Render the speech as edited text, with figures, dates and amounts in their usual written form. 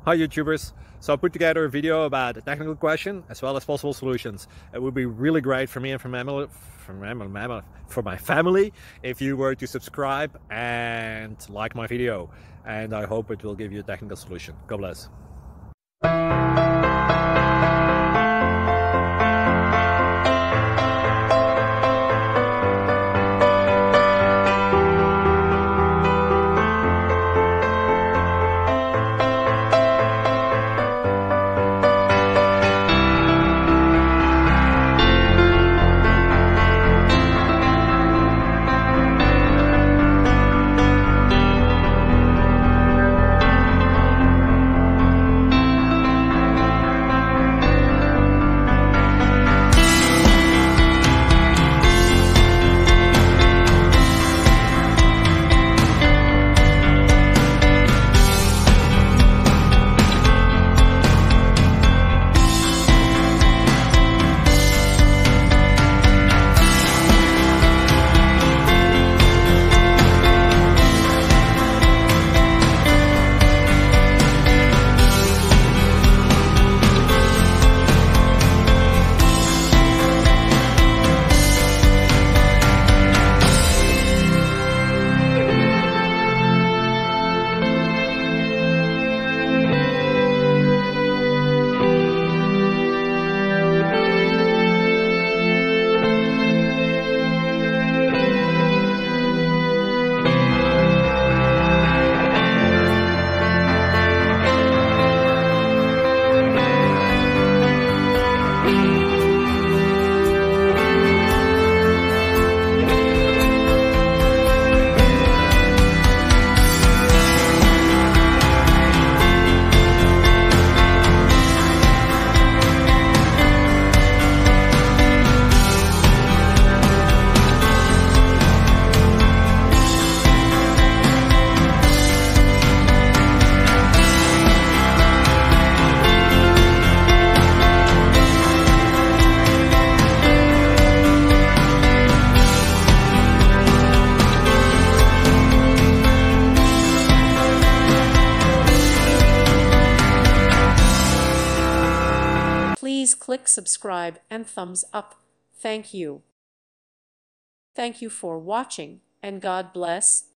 Hi YouTubers! So I put together a video about a technical question as well as possible solutions. It would be really great for me and for my family if you were to subscribe and like my video, and I hope it will give you a technical solution. God bless. Please click subscribe and thumbs up. Thank you. Thank you for watching, and God bless.